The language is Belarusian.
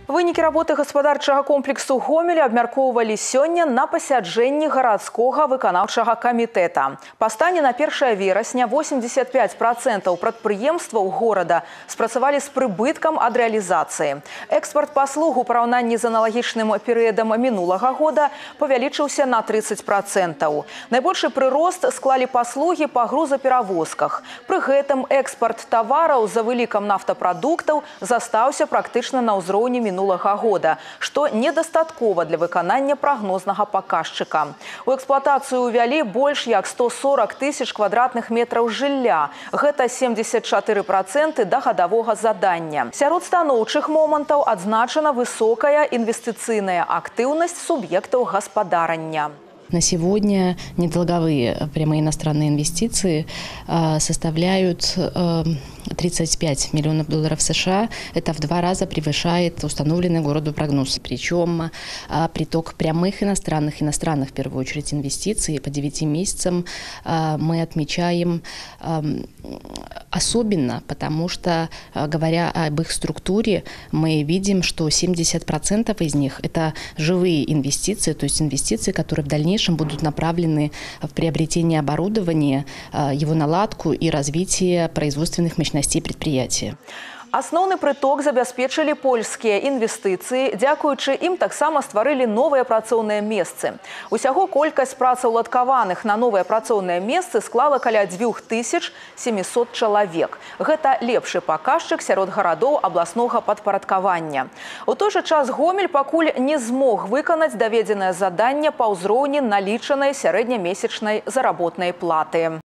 Вынікі работы гаспадарчага комплексу Гомель абмяркоўвалі сёння на пасяджэнні гарадскога выканаўчага камітэта. Па стане на 1 верасня 85% прадпрыемстваў горада спрацавалі з прыбыткам ад рэалізацыі. Экспарт паслуг у параўнанні з аналагічным перыядам мінулага года павялічыўся на 30%. Найбольшы прырост склалі паслугі па грузаперавозках. Пры гэтым экспарт тавараў за вылікам нафтапрадуктаў застаўся практычна на ўзроўні минулого года, что недостаткова для выканання прогнознага паказчыка. У эксплуатацыю увялі больш як 140 тысяч квадратных метраў жылля. Гэта 74% да гадавога задання. Сярод станоўчых момантаў адзначана высокая інвестыцыйная актыўнасць суб'ектаў гаспадарання. На сегодня недолговые прямые иностранные инвестиции составляют 35 миллионов долларов США. Это в 2 раза превышает установленный городу прогноз. Причем приток прямых иностранных в первую очередь инвестиций по 9 месяцам мы отмечаем особенно, потому что, говоря об их структуре, мы видим, что 70% из них это живые инвестиции, то есть инвестиции, которые в дальнейшем будут направлены в приобретение оборудования, его наладку и развитие производственных мощностей предприятия. Асноўны прыток забяспечылі польскія інвестыцыі, дзякуючы ім таксама стварылі новыя працоўныя месцы. Усяго колькасць працаўладкаваных на новыя працоўныя месцы склала каля 2700 чалавек. Гэта лепшы паказчык сярод гарадоў абласнога падпарадкавання. У той жа час Гомель пакуль не змог выканаць даведзенае заданне па ўзроўні налічанай сярэднямесячнай заработнай платы.